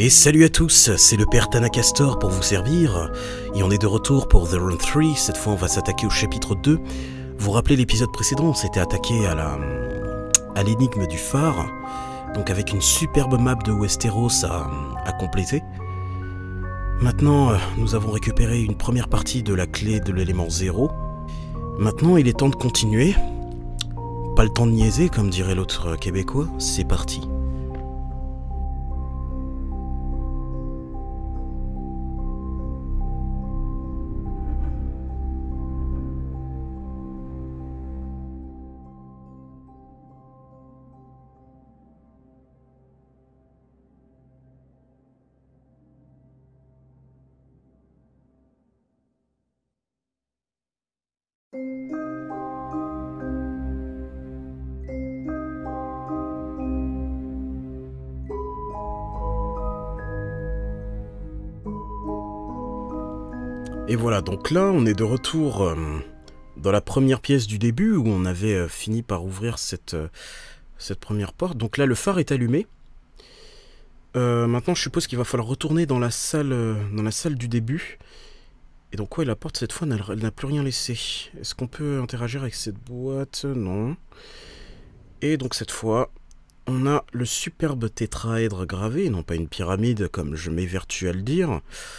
Et salut à tous, c'est le père Tanakastor pour vous servir, et on est de retour pour The Run 3, cette fois on va s'attaquer au chapitre 2. Vous vous rappelez l'épisode précédent, on s'était attaqué à l'énigme du phare, donc avec une superbe map de Westeros à compléter. Maintenant, nous avons récupéré une première partie de la clé de l'élément 0. Maintenant, il est temps de continuer. Pas le temps de niaiser, comme dirait l'autre québécois, c'est parti. Et voilà, donc là, on est de retour dans la première pièce du début, où on avait fini par ouvrir cette première porte. Donc là, le phare est allumé. Maintenant, je suppose qu'il va falloir retourner dans la salle du début. Et donc, ouais, la porte, cette fois, elle n'a plus rien laissé. Est-ce qu'on peut interagir avec cette boîte? Non. Et donc, cette fois, on a le superbe tétraèdre gravé, non pas une pyramide, comme je m'évertue à le dire.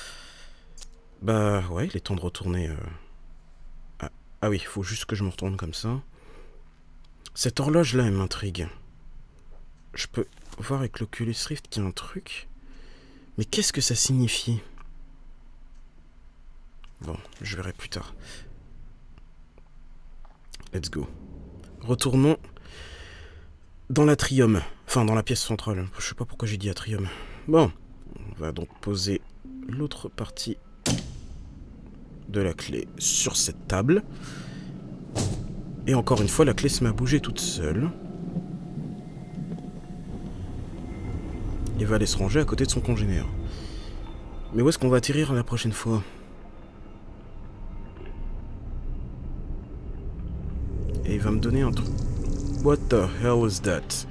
Bah ouais, il est temps de retourner... Ah oui, il faut juste que je me retourne comme ça. Cette horloge-là, elle m'intrigue. Je peux voir avec l'Oculus Rift qu'il y a un truc. Mais qu'est-ce que ça signifie? Bon, je verrai plus tard. Let's go. Retournons dans l'atrium. Enfin, dans la pièce centrale. Je sais pas pourquoi j'ai dit atrium. Bon, on va donc poser l'autre partie de la clé sur cette table. Et encore une fois, la clé se met à bouger toute seule. Et va aller se ranger à côté de son congénère. Mais où est-ce qu'on va atterrir la prochaine fois? Et il va me donner un truc. What the hell was that?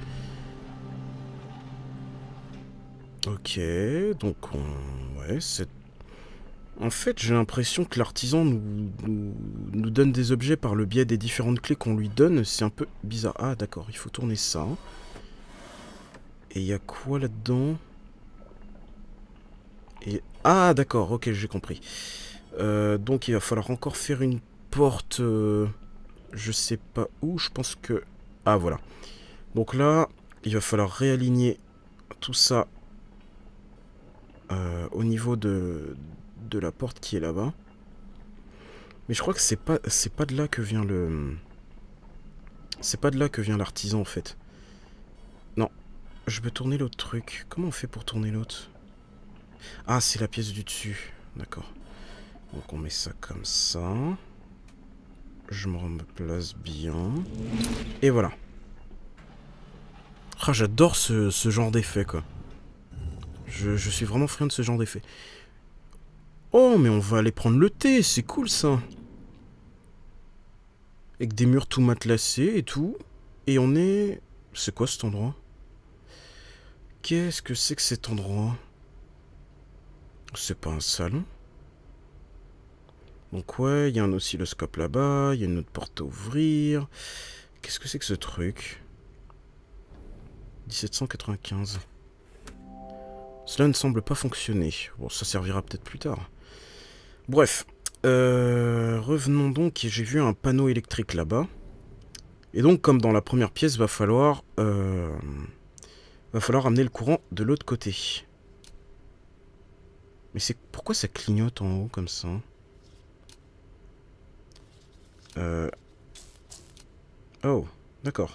Ok, donc ouais, c'est... En fait, j'ai l'impression que l'artisan nous donne des objets par le biais des différentes clés qu'on lui donne. C'est un peu bizarre. Ah, d'accord, il faut tourner ça. Et il y a quoi là-dedans? Et... Ah, d'accord, ok, j'ai compris. Donc, il va falloir encore faire une porte... je sais pas où, je pense que... Ah, voilà. Donc là, il va falloir réaligner tout ça au niveau de la porte qui est là-bas. Mais je crois que c'est pas de là que vient le... C'est pas de là que vient l'artisan, en fait. Non. Je veux tourner l'autre truc. Comment on fait pour tourner l'autre? Ah, c'est la pièce du dessus. D'accord. Donc on met ça comme ça. Je me replace bien. Et voilà. Ah, j'adore ce genre d'effet, quoi. Je suis vraiment friand de ce genre d'effet. Oh, mais on va aller prendre le thé, c'est cool ça. Avec des murs tout matelassés et tout. Et on est... C'est quoi cet endroit? Qu'est-ce que c'est que cet endroit? C'est pas un salon? Donc ouais, il y a un oscilloscope là-bas, il y a une autre porte à ouvrir. Qu'est-ce que c'est que ce truc? 1795. Cela ne semble pas fonctionner. Bon, ça servira peut-être plus tard. Bref, revenons donc, j'ai vu un panneau électrique là-bas. Et donc, comme dans la première pièce, va falloir amener le courant de l'autre côté. Mais c'est pourquoi ça clignote en haut comme ça? Oh, d'accord.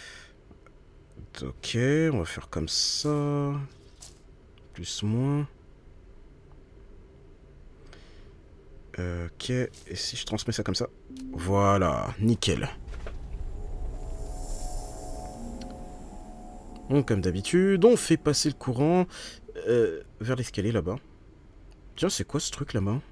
Ok, on va faire comme ça. Plus, moins. Ok, et si je transmets ça comme ça? Voilà, nickel. Donc, comme d'habitude, on fait passer le courant vers l'escalier là-bas. Tiens, c'est quoi ce truc là-bas?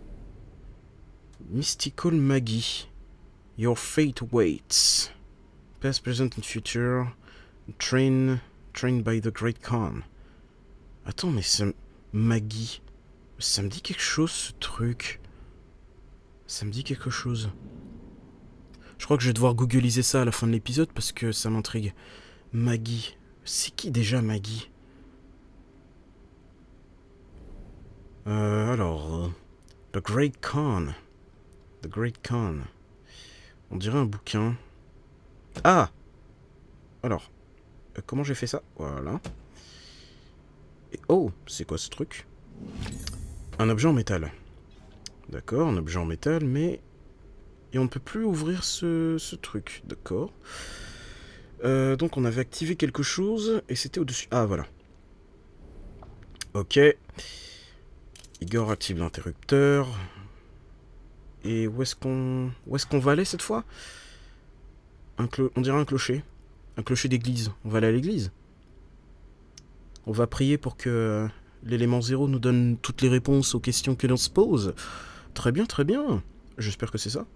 Mystical Magie. Your fate waits. Past, present and future. Trained by the Great Khan. Attends, mais ça... Maggie. Ça me dit quelque chose, ce truc. Ça me dit quelque chose. Je crois que je vais devoir googliser ça à la fin de l'épisode parce que ça m'intrigue. Maggie. C'est qui déjà Maggie? Alors... The Great Khan. The Great Khan. On dirait un bouquin. Ah! Alors, comment j'ai fait ça? Voilà. Et oh, c'est quoi ce truc? Un objet en métal. D'accord, un objet en métal, mais... Et on ne peut plus ouvrir ce truc. D'accord. Donc on avait activé quelque chose, et c'était au-dessus. Ah, voilà. Ok. Igor active l'interrupteur. Et où est-ce qu'on va aller cette fois? On dirait un clocher. Un clocher d'église. On va aller à l'église. On va prier pour que l'élément 0 nous donne toutes les réponses aux questions que l'on se pose. Très bien, très bien. J'espère que c'est ça.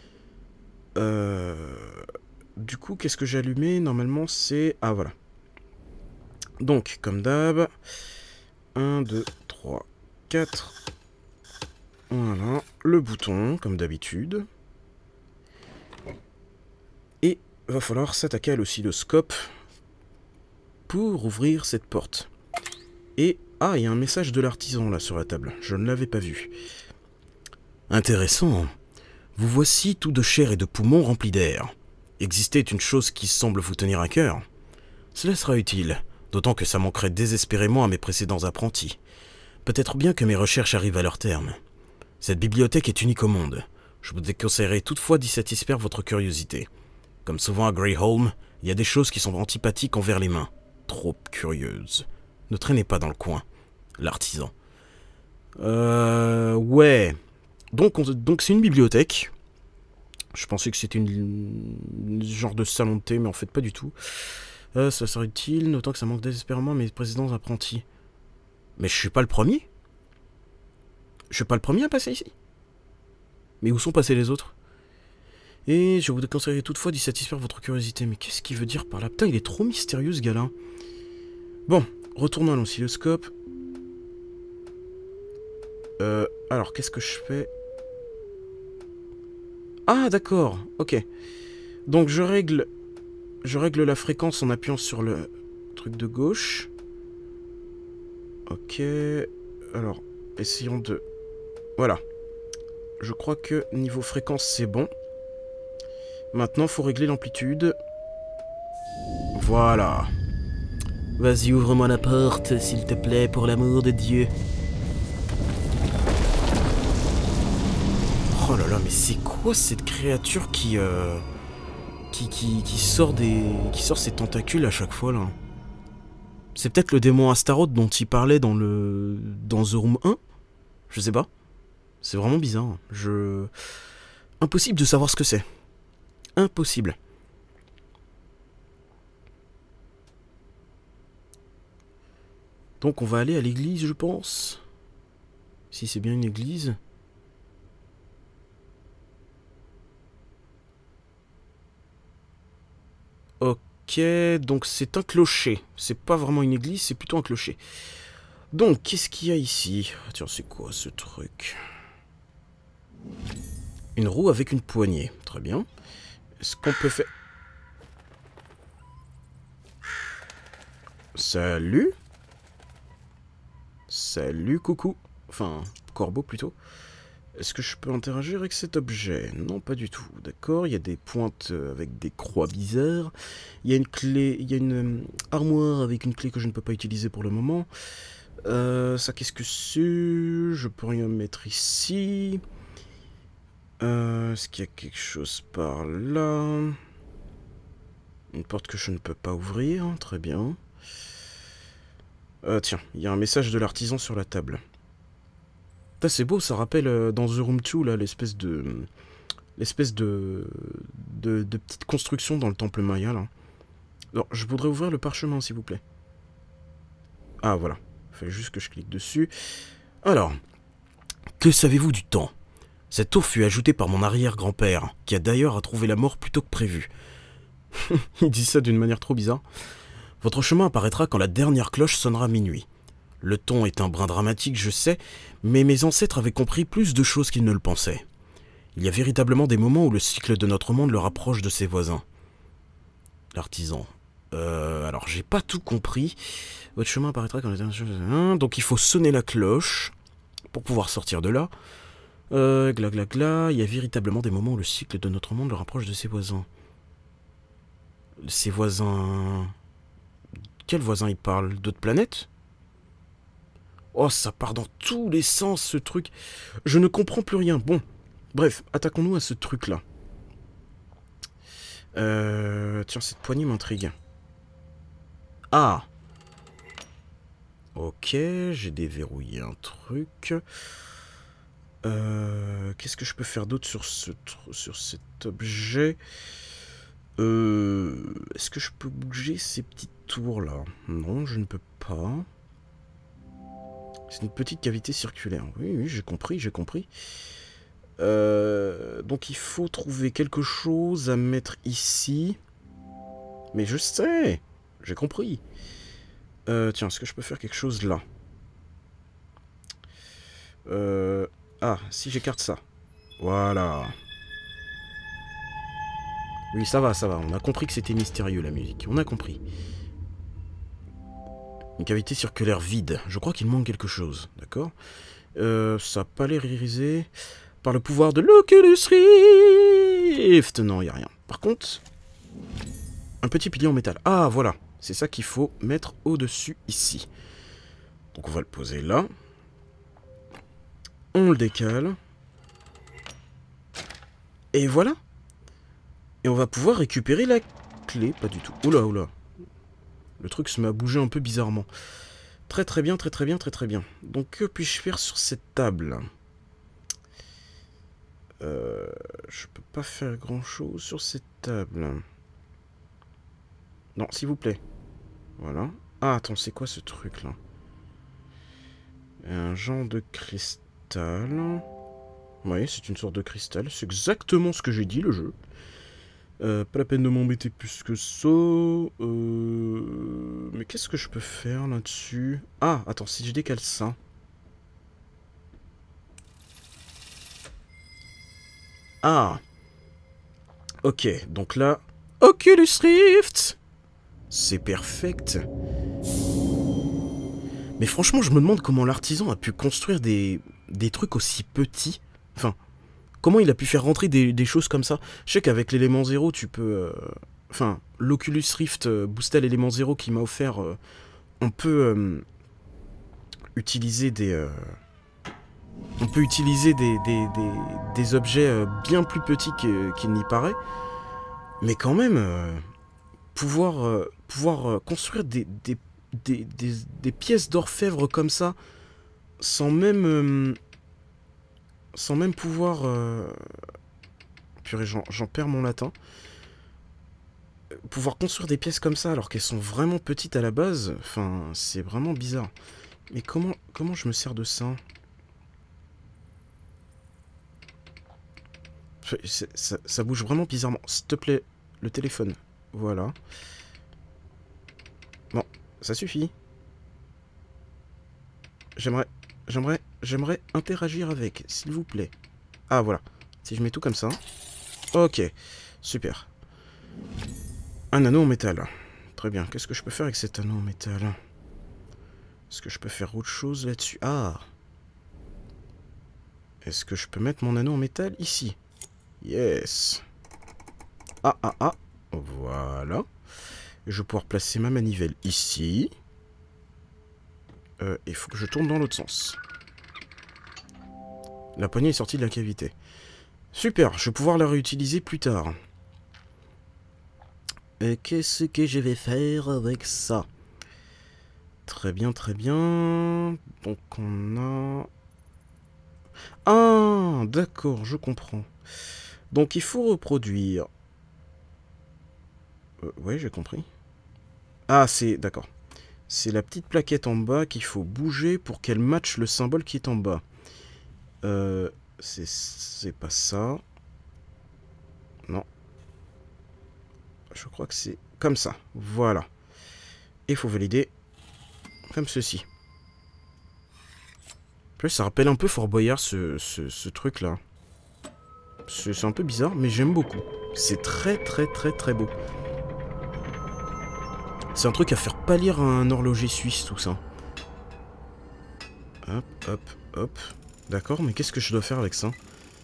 Du coup, qu'est-ce que j'ai allumé? Normalement, c'est... Ah, voilà. Donc, comme d'hab. 1, 2, 3, 4. Voilà. Le bouton, comme d'habitude. Et va falloir s'attaquer à l'oscilloscope pour ouvrir cette porte. Et... Ah, il y a un message de l'artisan là sur la table. Je ne l'avais pas vu. Intéressant. Vous voici tout de chair et de poumons remplis d'air. Exister est une chose qui semble vous tenir à cœur. Cela sera utile, d'autant que ça manquerait désespérément à mes précédents apprentis. Peut-être bien que mes recherches arrivent à leur terme. Cette bibliothèque est unique au monde. Je vous déconseillerais toutefois d'y satisfaire votre curiosité. Comme souvent à Greyholm, il y a des choses qui sont antipathiques envers les mains. Trop curieuses. Ne traînez pas dans le coin. L'artisan. Ouais... Donc c'est une bibliothèque. Je pensais que c'était une genre de salon de thé, mais en fait pas du tout. Ça serait utile, notant que ça manque désespérément à mes précédents apprentis. Mais je suis pas le premier. Je suis pas le premier à passer ici. Mais où sont passés les autres? Et je vous déconseillerais toutefois d'y satisfaire votre curiosité. Mais qu'est-ce qu'il veut dire par là? Putain, il est trop mystérieux ce gars-là. Bon, retournons à l'oscilloscope. Alors, qu'est-ce que je fais? Ah, d'accord, ok. Donc je règle la fréquence en appuyant sur le truc de gauche. Ok. Alors, essayons de... Voilà. Je crois que niveau fréquence, c'est bon. Maintenant, faut régler l'amplitude. Voilà. Vas-y, ouvre-moi la porte, s'il te plaît, pour l'amour de Dieu. Oh là là, mais c'est quoi cette créature qui sort ses tentacules à chaque fois là? C'est peut-être le démon Astaroth dont il parlait dans The Room 1? Je sais pas. C'est vraiment bizarre. Impossible de savoir ce que c'est. Impossible. Donc on va aller à l'église, je pense. Si c'est bien une église. Ok, donc c'est un clocher. C'est pas vraiment une église, c'est plutôt un clocher. Donc, qu'est-ce qu'il y a ici? Tiens, c'est quoi ce truc? Une roue avec une poignée. Très bien. Est-ce qu'on peut faire... Salut? Salut, coucou. Enfin, corbeau plutôt. Est-ce que je peux interagir avec cet objet? Non, pas du tout. D'accord, il y a des pointes avec des croix bizarres. Il y a une clé, il y a une armoire avec une clé que je ne peux pas utiliser pour le moment. Ça, qu'est-ce que c'est? Je peux rien mettre ici. Est-ce qu'il y a quelque chose par là? Une porte que je ne peux pas ouvrir. Très bien. Tiens, il y a un message de l'artisan sur la table. C'est beau, ça rappelle dans The Room 2 là l'espèce de petite construction dans le temple Maya là. Alors, je voudrais ouvrir le parchemin s'il vous plaît. Ah voilà, il fallait juste que je clique dessus. Alors, que savez-vous du temps? Cette tour fut ajoutée par mon arrière-grand-père, qui a d'ailleurs trouvé la mort plus tôt que prévu. Il dit ça d'une manière trop bizarre. Votre chemin apparaîtra quand la dernière cloche sonnera minuit. Le ton est un brin dramatique, je sais, mais mes ancêtres avaient compris plus de choses qu'ils ne le pensaient. Il y a véritablement des moments où le cycle de notre monde le rapproche de ses voisins. L'artisan. Alors j'ai pas tout compris. Votre chemin apparaîtra quand donc il faut sonner la cloche pour pouvoir sortir de là. Gla gla gla. Il y a véritablement des moments où le cycle de notre monde le rapproche de ses voisins. Ses voisins... Quels voisins il parle? D'autres planètes? Oh, ça part dans tous les sens, ce truc. Je ne comprends plus rien. Bon, bref, attaquons-nous à ce truc-là. Tiens, cette poignée m'intrigue. Ah! Ok, j'ai déverrouillé un truc. Qu'est-ce que je peux faire d'autre sur cet objet? Est-ce que je peux bouger ces petites tours-là? Non, je ne peux pas. C'est une petite cavité circulaire. Oui, oui, j'ai compris, j'ai compris. Donc il faut trouver quelque chose à mettre ici. Mais je sais, j'ai compris. Tiens, est-ce que je peux faire quelque chose là? Ah, si j'écarte ça. Voilà. Oui, ça va, ça va. On a compris que c'était mystérieux, la musique. On a compris. Une cavité circulaire vide. Je crois qu'il manque quelque chose. D'accord. Ça n'a pas l'air irisé. Par le pouvoir de l'Oculus Rift. Non, il n'y a rien. Par contre, un petit pilier en métal. Ah, voilà. C'est ça qu'il faut mettre au-dessus, ici. Donc, on va le poser là. On le décale. Et voilà. Et on va pouvoir récupérer la clé. Pas du tout. Oula, oula. Le truc se met à bouger un peu bizarrement. Très très bien, très très bien, très très bien. Donc que puis-je faire sur cette table? Je peux pas faire grand chose sur cette table. Non, s'il vous plaît. Voilà. Ah, attends, c'est quoi ce truc là? Un genre de cristal. Oui, c'est une sorte de cristal. C'est exactement ce que j'ai dit, le jeu. Pas la peine de m'embêter plus que ça. Mais qu'est-ce que je peux faire là-dessus? Ah, attends, si je décale ça. Ah. Ok, donc là... Oculus Rift! C'est perfect. Mais franchement, je me demande comment l'artisan a pu construire des trucs aussi petits. Enfin... Comment il a pu faire rentrer des choses comme ça? Je sais qu'avec l'élément 0, tu peux... Enfin, l'Oculus Rift boosté à l'élément 0 qui m'a offert... on peut utiliser des... on peut utiliser des objets bien plus petits qu'il n'y paraît. Mais quand même, pouvoir construire des pièces d'orfèvre comme ça, sans même pouvoir... Purée, j'en perds mon latin. Pouvoir construire des pièces comme ça alors qu'elles sont vraiment petites à la base, enfin, c'est vraiment bizarre. Mais comment je me sers de ça? Ça bouge vraiment bizarrement. S'il te plaît, le téléphone. Voilà. Bon, ça suffit. J'aimerais interagir avec, s'il vous plaît. Ah, voilà. Si je mets tout comme ça. Ok, super. Un anneau en métal. Très bien. Qu'est-ce que je peux faire avec cet anneau en métal? Est-ce que je peux faire autre chose là-dessus? Ah. Est-ce que je peux mettre mon anneau en métal ici? Yes. Ah, ah, ah. Voilà. Je vais pouvoir placer ma manivelle ici. Il faut que je tourne dans l'autre sens. La poignée est sortie de la cavité. Super, je vais pouvoir la réutiliser plus tard. Et qu'est-ce que je vais faire avec ça? Très bien, très bien. Donc on a... Ah, d'accord, je comprends. Donc il faut reproduire... ouais, j'ai compris. Ah, c'est... D'accord. C'est la petite plaquette en bas qu'il faut bouger pour qu'elle matche le symbole qui est en bas. C'est pas ça. Non. Je crois que c'est comme ça. Voilà. Et il faut valider comme ceci. sais, ça rappelle un peu Fort Boyard, ce truc-là. C'est un peu bizarre, mais j'aime beaucoup. C'est très beau. C'est un truc à faire pâlir un horloger suisse, tout ça. Hop, hop, hop. D'accord, mais qu'est-ce que je dois faire avec ça?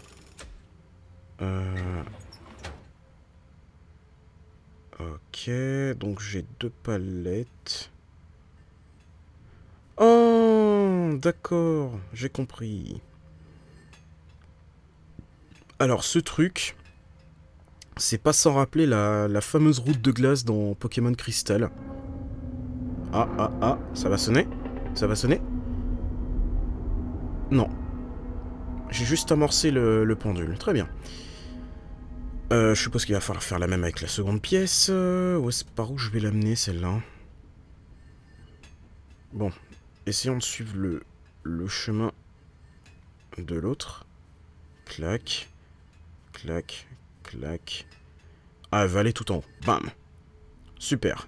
Ok, donc j'ai 2 palettes. Oh, d'accord, j'ai compris. Alors, ce truc, c'est pas sans rappeler la fameuse route de glace dans Pokémon Crystal. Ah, ça va sonner? Ça va sonner? Non. J'ai juste amorcé le pendule. Très bien. Je suppose qu'il va falloir faire la même avec la seconde pièce. Par où je vais l'amener, celle-là? Bon. Essayons de suivre le chemin de l'autre. Clac. Clac. Clac. Ah, elle va aller tout en haut. Bam. Super.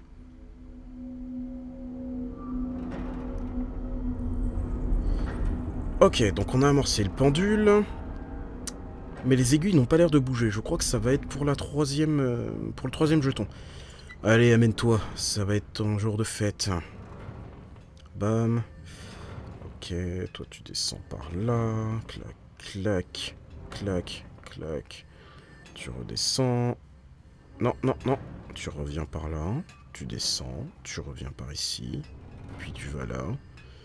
Ok, donc on a amorcé le pendule. Mais les aiguilles n'ont pas l'air de bouger. Je crois que ça va être pour la troisième, pour le 3e jeton. Allez, amène-toi. Ça va être ton jour de fête. Bam. Ok, toi tu descends par là. Clac, clac, clac, clac. Tu redescends. Non, non, non. Tu reviens par là. Tu descends. Tu reviens par ici. Puis tu vas là.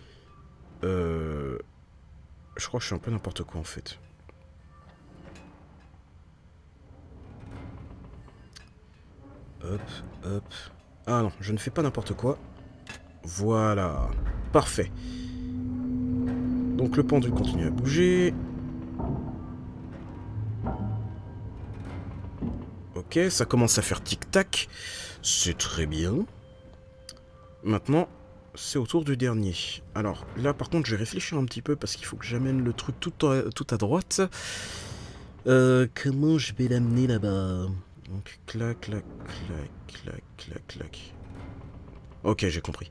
Je crois que je suis un peu n'importe quoi en fait. Hop, hop. Ah non, je ne fais pas n'importe quoi. Voilà. Parfait. Donc le pendule continue à bouger. Ok, ça commence à faire tic-tac. C'est très bien. Maintenant, c'est au tour du dernier. Alors, là par contre, je vais réfléchir un petit peu parce qu'il faut que j'amène le truc tout à droite. Comment je vais l'amener là-bas? Donc, clac, clac, clac, clac, clac, clac. Ok, j'ai compris.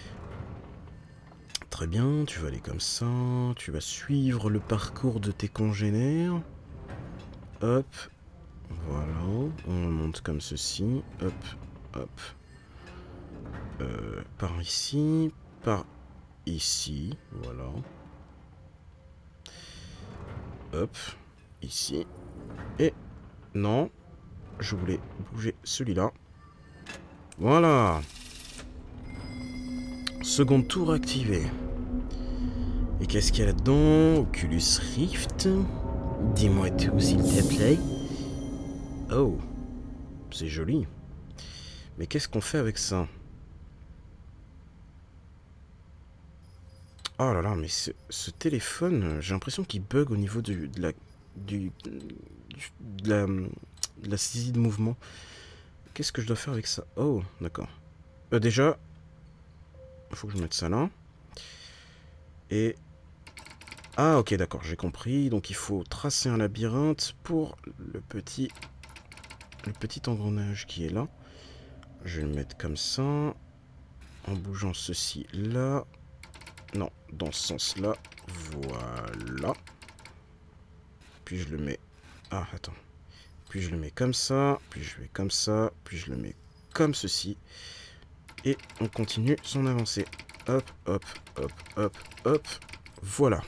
Très bien, tu vas aller comme ça. Tu vas suivre le parcours de tes congénères. Hop. Voilà. On monte comme ceci. Hop, hop. Par ici. Par ici. Voilà. Hop. Ici. Et... non. Je voulais bouger celui-là. Voilà. Second tour activé. Et qu'est-ce qu'il y a là-dedans? Oculus Rift. Dis-moi tout, s'il te plaît. Oh. C'est joli. Mais qu'est-ce qu'on fait avec ça? Oh là là, mais ce téléphone, j'ai l'impression qu'il bug au niveau de la saisie de mouvement. Qu'est-ce que je dois faire avec ça? Oh, d'accord. Déjà, il faut que je mette ça là. Et... ah, ok, d'accord, j'ai compris. Donc il faut tracer un labyrinthe pour le petit engrenage qui est là. Je vais le mettre comme ça. En bougeant ceci là. Non, dans ce sens-là. Voilà. Puis je le mets... ah, attends. Puis je le mets comme ça. Puis je vais comme ça. Puis je le mets comme ceci. Et on continue son avancée. Hop, hop, hop, hop, hop. Voilà.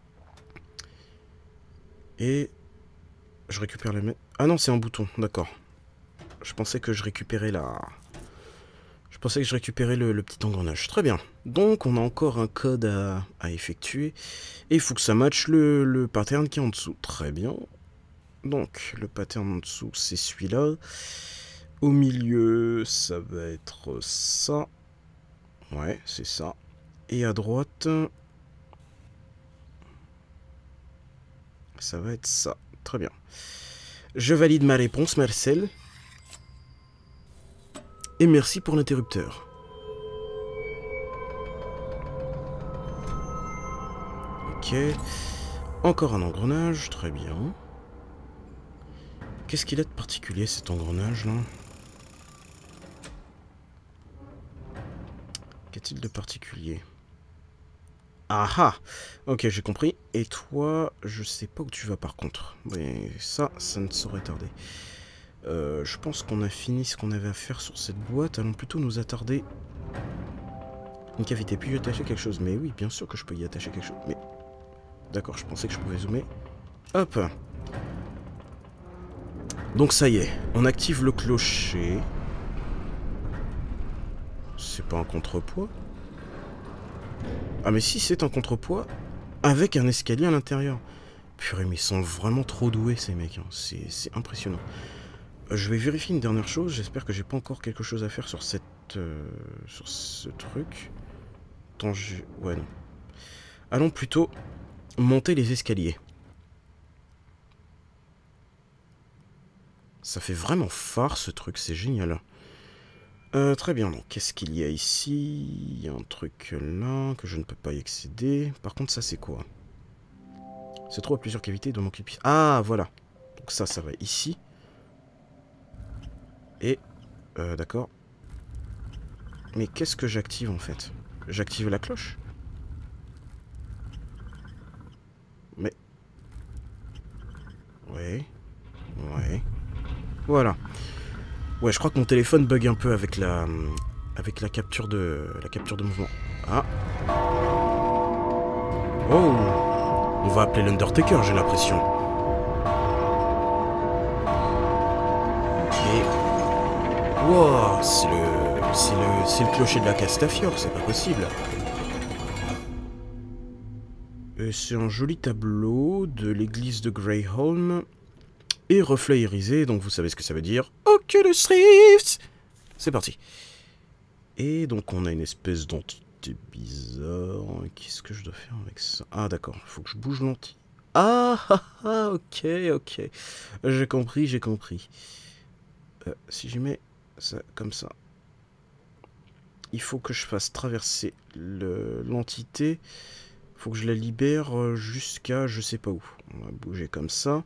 Et... je récupère les... ah non, c'est un bouton, d'accord. Je pensais que je récupérais la... je pensais que je récupérais le petit engrenage. Très bien. Donc, on a encore un code à effectuer. Et il faut que ça matche le pattern qui est en dessous. Très bien. Donc, le pattern en dessous, c'est celui-là. Au milieu, ça va être ça. Ouais, c'est ça. Et à droite, ça va être ça. Très bien. Je valide ma réponse, Marcel. Et merci pour l'interrupteur. Ok. Encore un engrenage, très bien. Qu'est-ce qu'il a de particulier cet engrenage là? Qu'a-t-il de particulier? Ah ah. Ok, j'ai compris. Et toi, je sais pas où tu vas par contre. Mais ça ne saurait tarder. Je pense qu'on a fini ce qu'on avait à faire sur cette boîte. Allons plutôt nous attarder. Une cavité. Puis y attacher quelque chose. Mais oui, bien sûr que je peux y attacher quelque chose. Mais... D'accord, je pensais que je pouvais zoomer. Hop. Donc ça y est, on active le clocher. C'est pas un contrepoids? Ah mais si, c'est un contrepoids avec un escalier à l'intérieur. Purée, mais ils sont vraiment trop doués ces mecs, hein. C'est impressionnant. Je vais vérifier une dernière chose, j'espère que j'ai pas encore quelque chose à faire sur cette... sur ce truc. Attends, ouais, non. Allons plutôt monter les escaliers. Ça fait vraiment phare ce truc, c'est génial. Très bien, donc qu'est-ce qu'il y a ici? Il y a un truc là que je ne peux pas y accéder. Par contre, ça c'est quoi? C'est trop à plusieurs cavités de manquer de pièces. Ah, voilà. Donc ça va ici. Et, d'accord. Mais qu'est-ce que j'active en fait? J'active la cloche? Mais... Ouais. Ouais. Voilà. Ouais, je crois que mon téléphone bug un peu avec la capture de mouvement. Ah. Oh. On va appeler l'Undertaker, j'ai l'impression. Et... Wow, c'est le clocher de la Castafiore, c'est pas possible. C'est un joli tableau de l'église de Greyholm. Et reflet irisé, donc vous savez ce que ça veut dire. Oculus Rift! C'est parti. Et donc on a une espèce d'entité bizarre. Qu'est-ce que je dois faire avec ça? Ah d'accord, il faut que je bouge l'entité. Ah ah ah, ok, ok. J'ai compris, j'ai compris. Si je mets ça comme ça, il faut que je fasse traverser l'entité. Il faut que je la libère jusqu'à je sais pas où. On va bouger comme ça.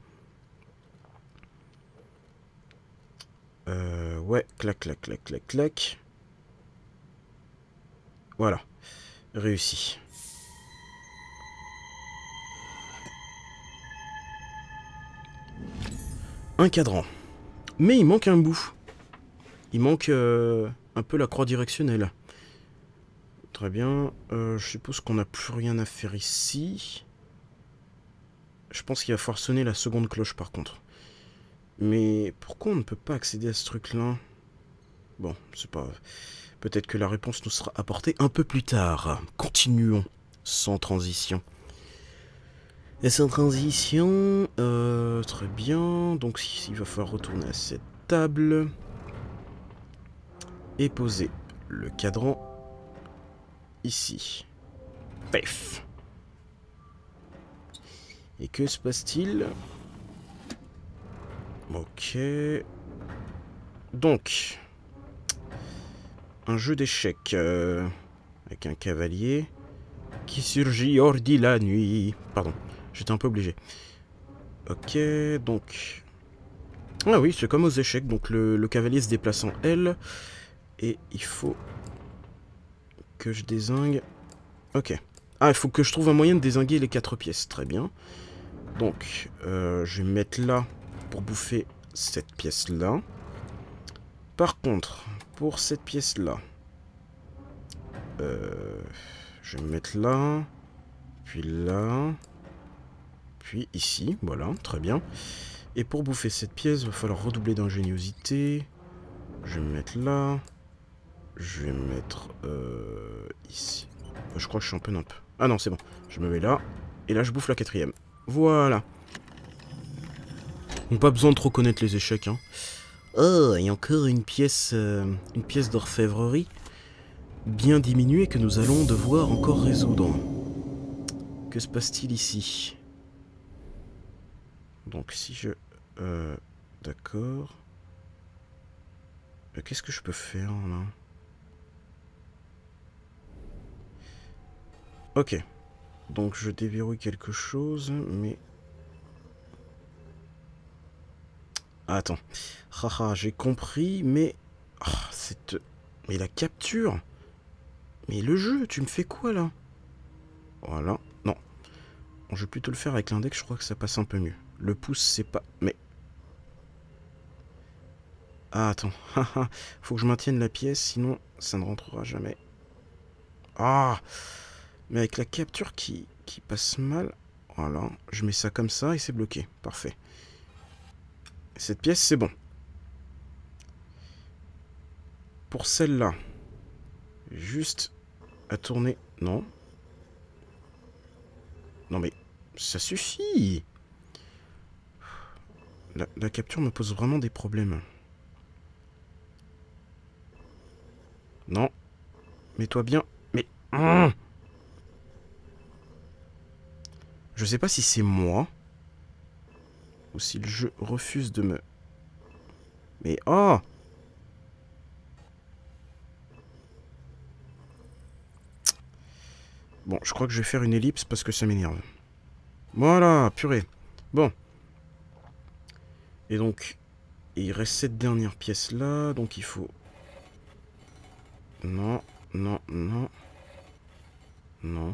Ouais, clac, clac, clac, clac, clac. Voilà, réussi. Un cadran. Mais il manque un bout. Il manque un peu la croix directionnelle. Très bien. Je suppose qu'on n'a plus rien à faire ici. Je pense qu'il va falloir sonner la seconde cloche par contre. Mais pourquoi on ne peut pas accéder à ce truc-là? Bon, c'est pas... Peut-être que la réponse nous sera apportée un peu plus tard. Continuons, sans transition. Et sans transition... très bien. Donc il va falloir retourner à cette table. Et poser le cadran ici. Pef. Et que se passe-t-il? Ok. Donc, un jeu d'échecs avec un cavalier qui surgit hors de la nuit. Pardon, j'étais un peu obligé. Ok, donc... Ah oui, c'est comme aux échecs. Donc le cavalier se déplace en L. Et il faut que je dézingue... Ok. Ah, il faut que je trouve un moyen de dézinguer les 4 pièces. Très bien. Donc, je vais me mettre là pour bouffer cette pièce-là. Par contre, pour cette pièce-là, je vais me mettre là, puis ici, voilà, très bien. Et pour bouffer cette pièce, il va falloir redoubler d'ingéniosité. Je vais me mettre là, je vais me mettre ici. Je crois que je suis un peu nimp. Ah non, c'est bon, je me mets là, et là je bouffe la 4e. Voilà. Donc pas besoin de trop connaître les échecs, hein. Oh, et encore une pièce d'orfèvrerie bien diminuée que nous allons devoir encore résoudre. Que se passe-t-il ici? Donc si je... d'accord. Qu'est-ce que je peux faire là? Ok. Donc je déverrouille quelque chose, mais... Ah, attends. Haha, j'ai compris, mais... Oh, mais la capture... Mais le jeu, tu me fais quoi là? Voilà. Non. Bon, je vais plutôt le faire avec l'index, je crois que ça passe un peu mieux. Le pouce, c'est pas... Mais... Ah, attends. Faut que je maintienne la pièce, sinon ça ne rentrera jamais. Ah! Mais avec la capture qui passe mal... Voilà. Je mets ça comme ça et c'est bloqué. Parfait. Cette pièce, c'est bon. Pour celle-là, juste à tourner... Non. Non mais, ça suffit. La capture me pose vraiment des problèmes. Non. Mets-toi bien. Mais... Je sais pas si c'est moi. Ou si le jeu refuse de me... Mais... Oh! Bon, je crois que je vais faire une ellipse parce que ça m'énerve. Voilà, purée. Bon. Et donc, il reste cette dernière pièce là. Donc il faut... Non, non, non. Non.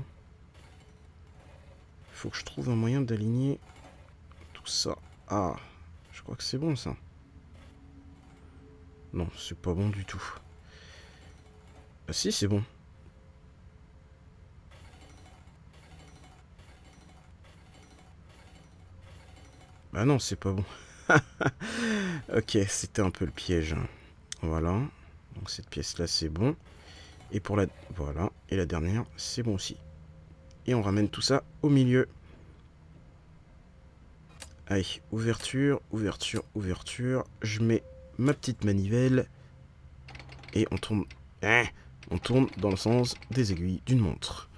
Il faut que je trouve un moyen d'aligner tout ça. Ah, je crois que c'est bon ça. Non, c'est pas bon du tout. Ah si, c'est bon. Ah non, c'est pas bon. Ok, c'était un peu le piège. Voilà. Donc cette pièce-là, c'est bon. Et pour la... Voilà. Et la dernière, c'est bon aussi. Et on ramène tout ça au milieu. Allez, ouverture, ouverture, ouverture. Je mets ma petite manivelle. Et on tourne... on tourne dans le sens des aiguilles d'une montre.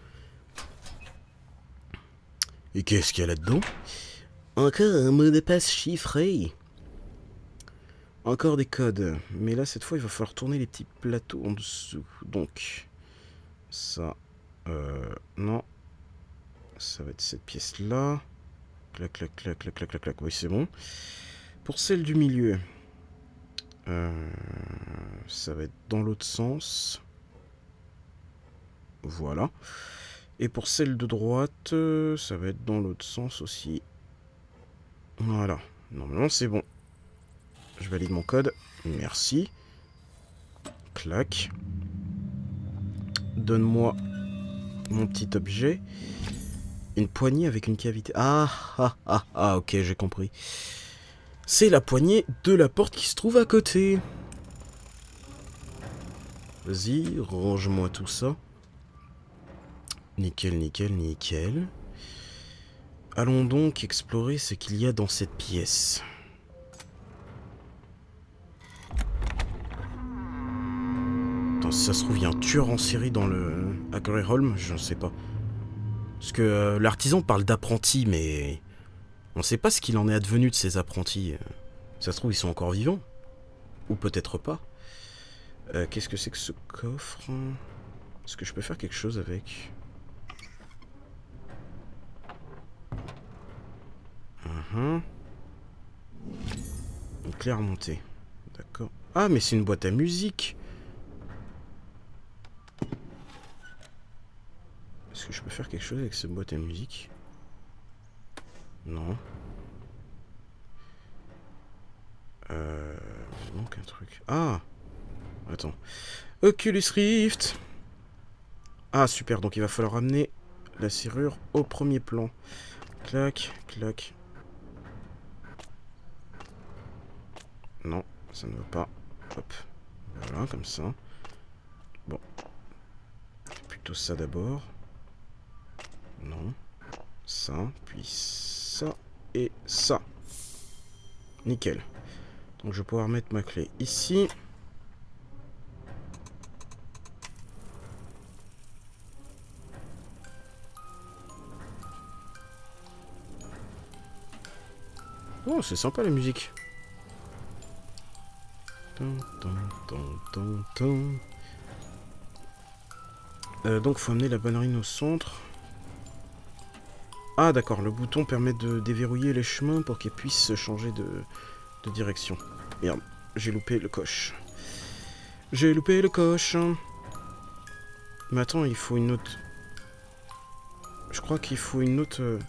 Et qu'est-ce qu'il y a là-dedans? Encore un mot de passe chiffré. Encore des codes. Mais là, cette fois, il va falloir tourner les petits plateaux en dessous. Donc, ça... non. Ça va être cette pièce-là. Clac, clac, clac, clac, clac, clac, clac. Oui, c'est bon. Pour celle du milieu, ça va être dans l'autre sens. Voilà. Et pour celle de droite, ça va être dans l'autre sens aussi. Voilà. Normalement, c'est bon. Je valide mon code. Merci. Clac. Donne-moi mon petit objet. Une poignée avec une cavité. Ah, ok, j'ai compris. C'est la poignée de la porte qui se trouve à côté. Vas-y, range-moi tout ça. Nickel, nickel, nickel. Allons donc explorer ce qu'il y a dans cette pièce. Attends, si ça se trouve, il y a un tueur en série dans le... à Greyholm, je ne sais pas. Parce que l'artisan parle d'apprentis, mais... on ne sait pas ce qu'il en est advenu de ces apprentis. Ça se trouve, ils sont encore vivants. Ou peut-être pas. Qu'est-ce que c'est que ce coffre? Est-ce que je peux faire quelque chose avec? Une clé à remonter. D'accord. Ah, mais c'est une boîte à musique. Est-ce que je peux faire quelque chose avec cette boîte à musique? Non. Il manque un truc. Ah! Attends. Oculus Rift! Ah, super. Donc il va falloir amener la serrure au premier plan. Clac, clac. Non, ça ne va pas. Hop. Voilà, comme ça. Bon. Plutôt ça d'abord. Non. Ça, puis ça et ça. Nickel. Donc je vais pouvoir mettre ma clé ici. Oh, c'est sympa la musique. Donc faut amener la ballerine au centre. Ah d'accord, le bouton permet de déverrouiller les chemins pour qu'elle puisse changer de direction. Merde, j'ai loupé le coche. J'ai loupé le coche. Mais attends, il faut une autre... Je crois qu'il faut une autre...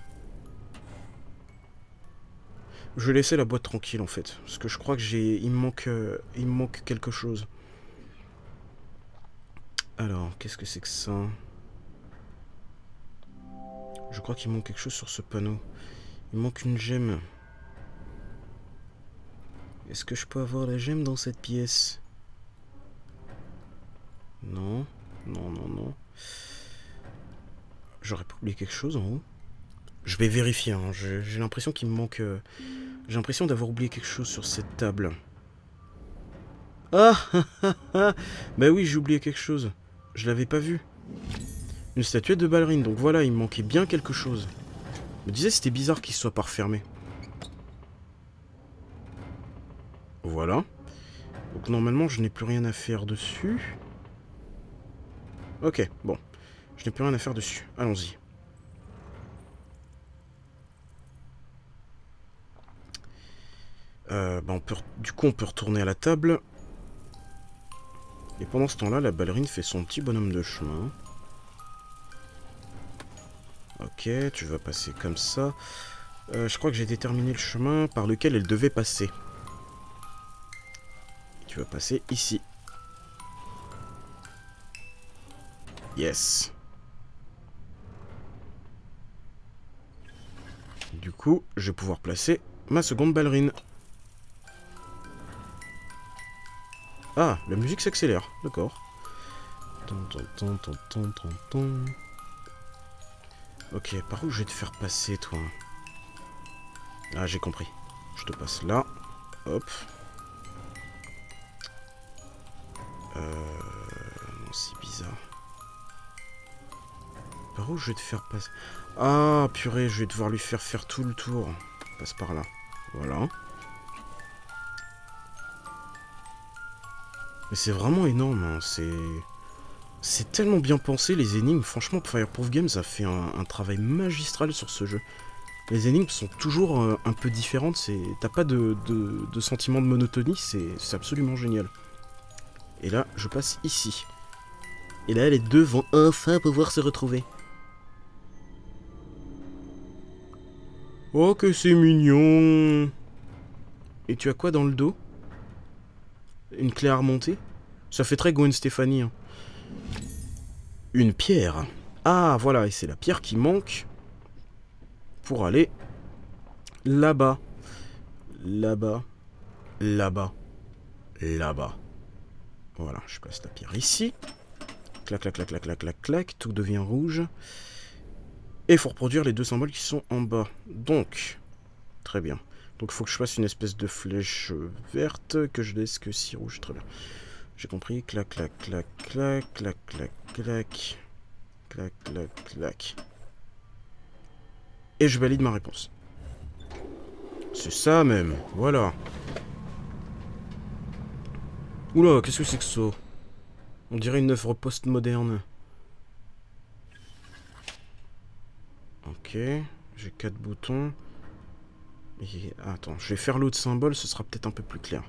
Je vais laisser la boîte tranquille en fait. Parce que je crois que il me manque quelque chose. Alors, qu'est-ce que c'est que ça? Je crois qu'il manque quelque chose sur ce panneau. Il manque une gemme. Est-ce que je peux avoir la gemme dans cette pièce? Non. Non, non, non. J'aurais pas oublié quelque chose en haut. Je vais vérifier, hein. J'ai l'impression qu'il me manque... J'ai l'impression d'avoir oublié quelque chose sur cette table. Ah, bah oui, j'ai oublié quelque chose. Je l'avais pas vu. Une statuette de ballerine. Donc voilà, il me manquait bien quelque chose. Je me disais c'était bizarre qu'il soit pas refermé. Voilà. Donc normalement, je n'ai plus rien à faire dessus. Ok, bon. Je n'ai plus rien à faire dessus. Allons-y. Du coup, on peut retourner à la table. Et pendant ce temps-là, la ballerine fait son petit bonhomme de chemin. Ok, tu vas passer comme ça. Je crois que j'ai déterminé le chemin par lequel elle devait passer. Tu vas passer ici. Yes. Du coup, je vais pouvoir placer ma seconde ballerine. Ah, la musique s'accélère, d'accord. Ok, par où je vais te faire passer, toi? Ah, j'ai compris. Je te passe là. Hop. Non, c'est bizarre. Par où je vais te faire passer? Ah, purée, je vais devoir lui faire tout le tour. Passe par là. Voilà. Mais c'est vraiment énorme, hein. C'est tellement bien pensé, les énigmes. Franchement, Fireproof Games a fait un travail magistral sur ce jeu. Les énigmes sont toujours un peu différentes. T'as pas de sentiment de monotonie, c'est absolument génial. Et là, je passe ici. Et là, les deux vont enfin pouvoir se retrouver. Oh, que c'est mignon! Et tu as quoi dans le dos? Une clé à remonter? Ça fait très Gwen Stefani. Hein. Une pierre. Ah, voilà, et c'est la pierre qui manque pour aller là-bas. Là-bas. Là-bas. Là-bas. Voilà, je passe la pierre ici. Clac, clac, clac, clac, clac, clac, clac. Tout devient rouge. Et il faut reproduire les deux symboles qui sont en bas. Donc, très bien. Donc il faut que je fasse une espèce de flèche verte que je laisse que si rouge. Très bien. J'ai compris. Clac, clac, clac, clac, clac, clac, clac. Clac, clac, clac. Et je valide ma réponse. C'est ça même. Voilà. Oula, qu'est-ce que c'est que ça? On dirait une œuvre post-moderne. Ok. J'ai 4 boutons. Et, attends, je vais faire l'autre symbole, ce sera peut-être un peu plus clair.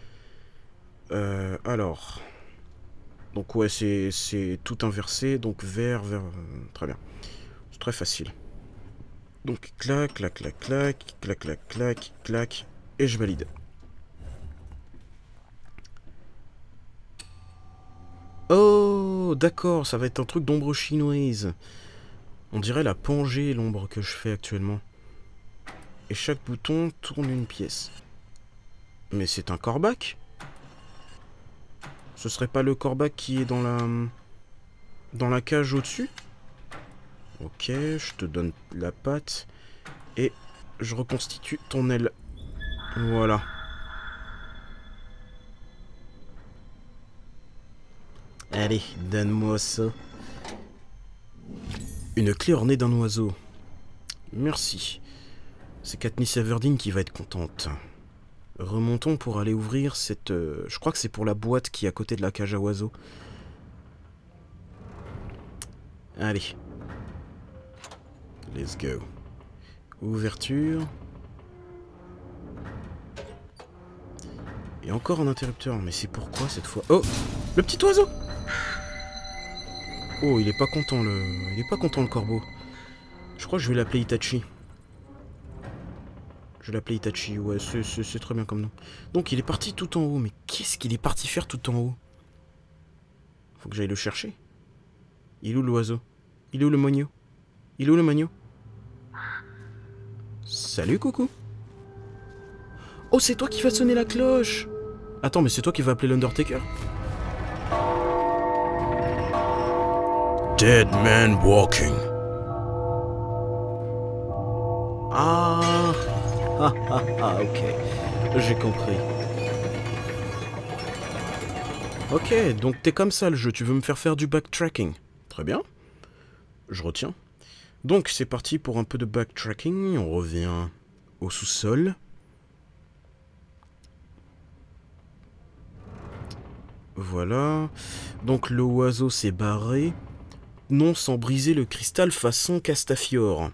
Alors. Donc ouais, c'est tout inversé. Donc vert, vert... très bien. C'est très facile. Donc clac, clac, clac, clac, clac, clac, clac, clac. Et je valide. Oh, d'accord, ça va être un truc d'ombre chinoise. On dirait la Pangée, l'ombre que je fais actuellement. Et chaque bouton tourne une pièce. Mais c'est un corbac? Ce serait pas le corbac qui est dans la cage au-dessus? Ok, je te donne la patte. Et je reconstitue ton aile. Voilà. Allez, donne-moi ça. Une clé ornée d'un oiseau. Merci. C'est Katniss Everdeen qui va être contente. Remontons pour aller ouvrir cette... je crois que c'est pour la boîte qui est à côté de la cage à oiseaux. Allez. Let's go. Ouverture. Et encore un interrupteur. Mais c'est pourquoi cette fois... Oh! Le petit oiseau! Oh, il est pas content le corbeau. Je crois que je vais l'appeler Itachi. Je vais l'appeler Itachi, ouais, c'est très bien comme nom. Donc il est parti tout en haut, mais qu'est-ce qu'il est parti faire tout en haut? Faut que j'aille le chercher. Il est où l'oiseau? Il est où le mogno? Il est où le mogno? Salut, coucou. Oh, c'est toi qui vas sonner la cloche. Attends, mais c'est toi qui vas appeler l'Undertaker? Dead man walking. Ah, ok. J'ai compris. Ok, donc t'es comme ça le jeu, tu veux me faire du backtracking. Très bien. Je retiens. Donc c'est parti pour un peu de backtracking. On revient au sous-sol. Voilà. Donc le oiseau s'est barré. Non sans briser le cristal façon Castafiore.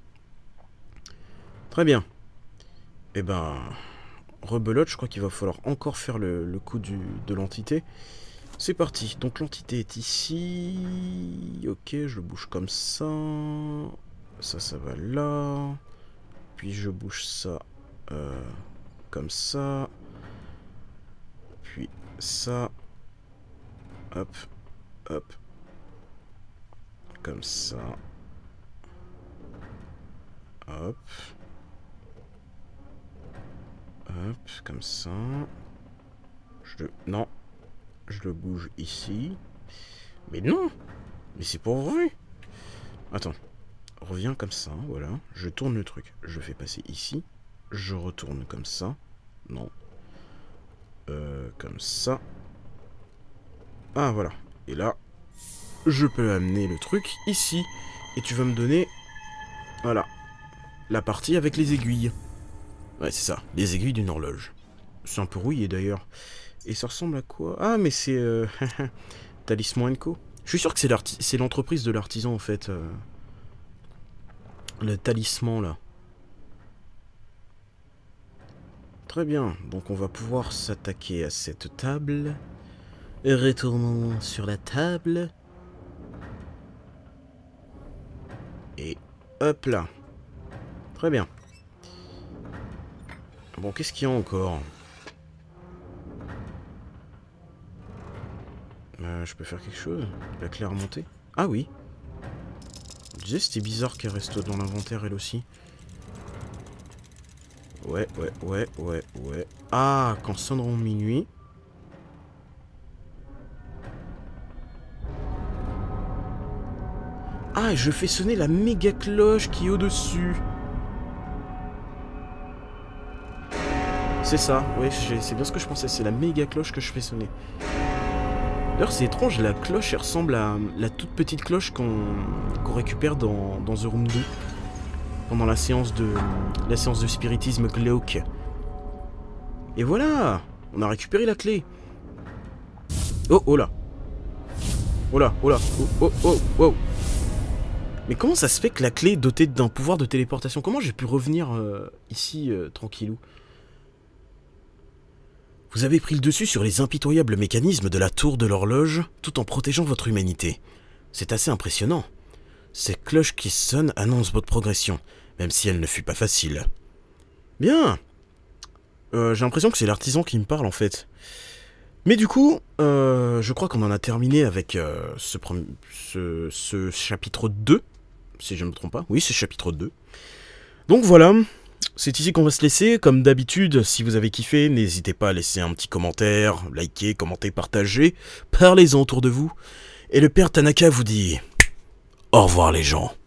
Très bien. Eh ben... Rebelote, je crois qu'il va falloir encore faire le coup de l'entité. C'est parti. Donc l'entité est ici. Ok, je le bouge comme ça. Ça va là. Puis je bouge ça comme ça. Puis ça. Hop, hop. Comme ça. Hop. Hop, comme ça. Non. Je le bouge ici. Mais non. Mais c'est pas vrai. Attends. Reviens comme ça, voilà. Je tourne le truc. Je fais passer ici. Je retourne comme ça. Non. Comme ça. Ah, voilà. Et là, je peux amener le truc ici. Et tu vas me donner... Voilà. La partie avec les aiguilles. Ouais, c'est ça. Les aiguilles d'une horloge. C'est un peu rouillé, d'ailleurs. Et ça ressemble à quoi? Ah, mais c'est... Talisman & Co. Je suis sûr que c'est l'entreprise de l'artisan, en fait. Le talisman, là. Très bien. Donc, on va pouvoir s'attaquer à cette table. Retournons sur la table. Et hop là. Très bien. Bon, qu'est-ce qu'il y a encore? Je peux faire quelque chose? La clé à remonter? Ah oui. Je disais c'était bizarre qu'elle reste dans l'inventaire elle aussi. Ouais. Ah, quand sonneront minuit. Ah, je fais sonner la méga cloche qui est au-dessus. C'est ça, ouais, c'est bien ce que je pensais, c'est la méga cloche que je fais sonner. D'ailleurs, c'est étrange, la cloche, elle ressemble à la toute petite cloche qu'on récupère dans The Room 2. Pendant la séance de spiritisme glauque. Et voilà, on a récupéré la clé. Oh là. Oh là. Oh. Mais comment ça se fait que la clé est dotée d'un pouvoir de téléportation? Comment j'ai pu revenir ici, tranquillou? Vous avez pris le dessus sur les impitoyables mécanismes de la tour de l'horloge, tout en protégeant votre humanité. C'est assez impressionnant. Cette cloche qui sonne annonce votre progression, même si elle ne fut pas facile. Bien. J'ai l'impression que c'est l'artisan qui me parle, en fait. Mais du coup, je crois qu'on en a terminé avec ce chapitre 2, si je ne me trompe pas. Oui, c'est chapitre 2. Donc voilà. C'est ici qu'on va se laisser. Comme d'habitude, si vous avez kiffé, n'hésitez pas à laisser un petit commentaire, liker, commenter, partager. Parlez-en autour de vous. Et le père Tanaka vous dit... Au revoir les gens.